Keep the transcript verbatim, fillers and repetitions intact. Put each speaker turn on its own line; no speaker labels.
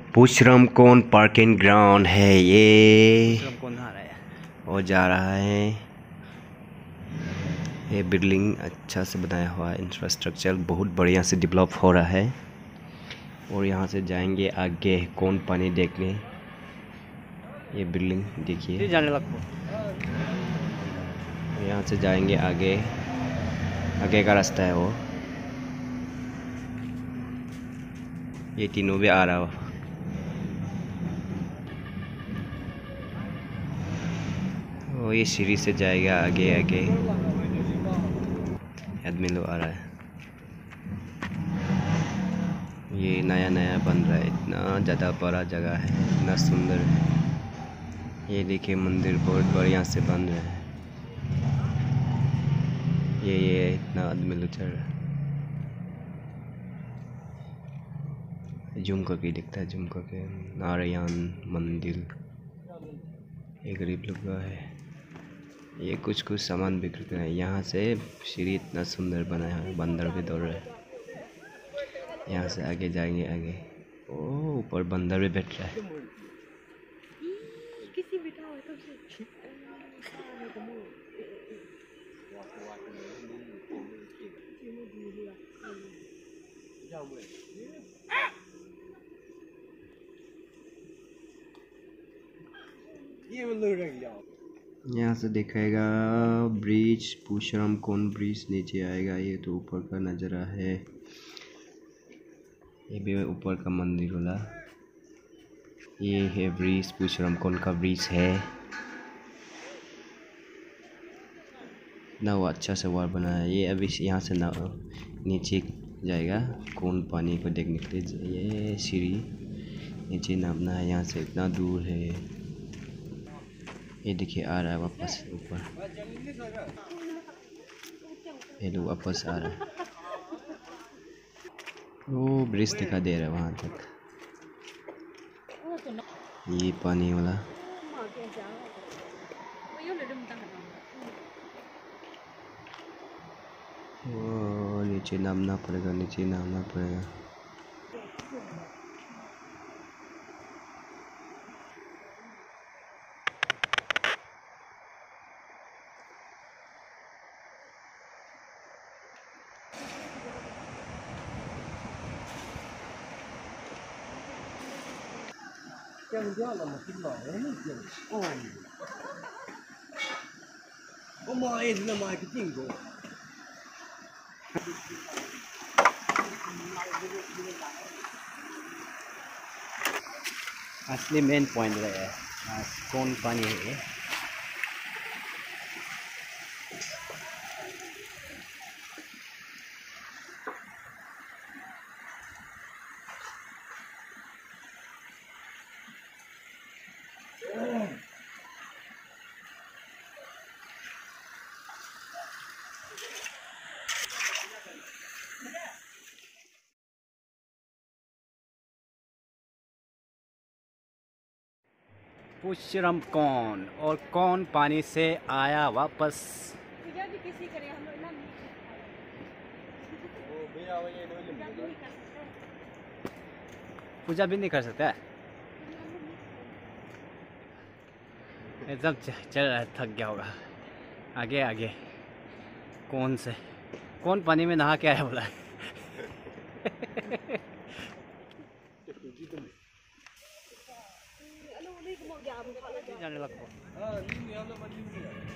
पुशरम कौन parking ground है ये।
पुशरम कौन नहा रहा है
और जा रहा है। ये बिल्डिंग अच्छा से बनाया हुआ है, इंफ्रास्ट्रक्चर बहुत बढ़िया से डेवलप हो रहा है। और यहाँ से जाएंगे आगे कौन पानी देखने। ये बिल्डिंग देखिए,
जाने लगो।
यहाँ से जाएंगे आगे, आगे का रास्ता है वो। ये तीनों भी आ रहा हो। वो ये सीढ़ी से जाएगा आगे आगे। आदमी लोग आ रहा है। ये नया नया बन रहा है, इतना ज़्यादा बड़ा जगह है, इतना सुंदर है। ये देखिए मंदिर बहुत बढ़िया से बन रहा है। ये ये इतना आदमी लोग चल रहा है। जूम करके दिखता है, जूम करके। नारायण मंदिर, ये गरीब लोग का है। ये कुछ कुछ सामान बिक रहा है। यहाँ से सीढ़ी इतना सुंदर बनाया है, बंदर भी दौड़ रहा है। यहाँ से आगे जाएंगे आगे। ओ ऊपर बंदर भी बैठ रहा है। यहाँ से दिखाएगा ब्रिज, पुशरम कौन ब्रिज नीचे आएगा। ये तो ऊपर का नज़ारा है। ये भी ऊपर का मंदिर वाला। ये है ब्रिज, पुशरम कौन का ब्रिज है ना। वो अच्छा से वार बना है। ये अभी यहाँ से ना नीचे जाएगा कौन पानी को देखने के लिए। ये सीढ़ी नीचे नापना है, यहाँ से इतना दूर है। ये देखिए आ रहा है वापस ऊपर। ये लोग वापस आ रहा है। वो ब्रिज दिखा दे रहा है वहाँ तक। ये पानी वाला। वो नीचे नामना पड़ेगा, नीचे नामना पड़ेगा। असली मेन पॉइंट है कौन पानी है ये।
पुशरम कौन और कौन पानी से आया वापस। पूजा भी नहीं कर सकता है। एकदम चल रहा है, थक गया होगा। आगे आगे कौन से कौन पानी में नहा के आया बोला। जाने लगो।